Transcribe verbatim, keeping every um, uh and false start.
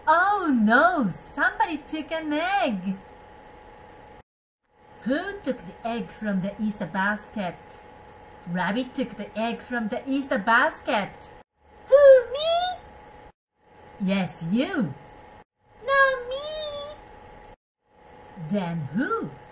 Oh no! Somebody took an egg! Who took the egg from the Easter basket? Rabbit took the egg from the Easter basket. Who, me? Yes, you. No, me. Then who?